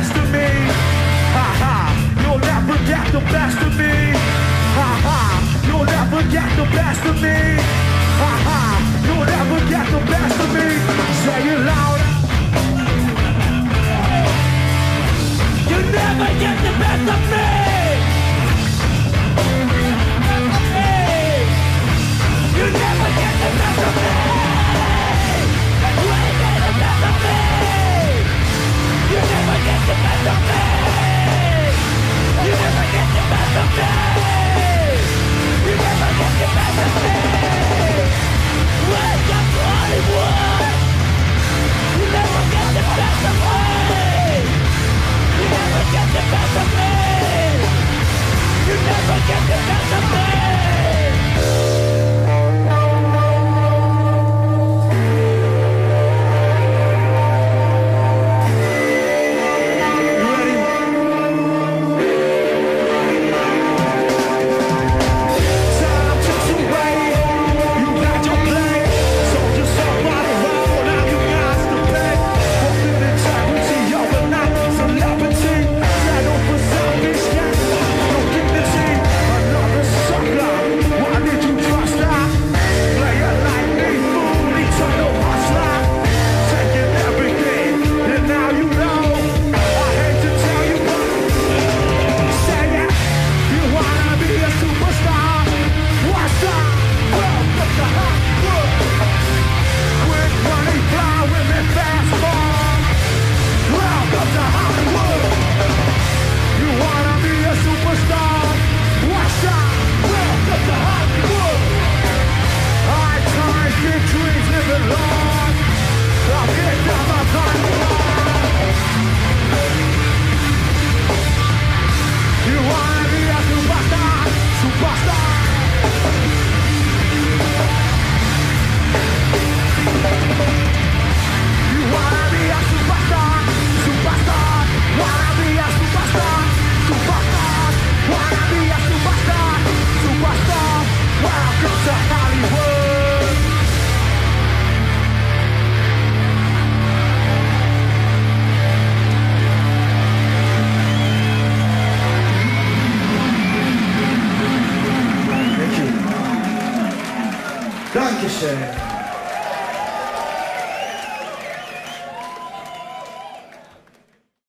best of me. Ha ha, you'll never get the best of me. Ha ha, you'll never get the best of me. Ha ha, you'll never get the best of me. Say it louder. You never get the best of me. You never get the best of me. You ain't get the best of me. You never get the best of me. You never get the best of me. You never get the best of me. Wake up to Hollywood. You never get the best of me. You never get the best of me. You never get the best of me. Dankeschön.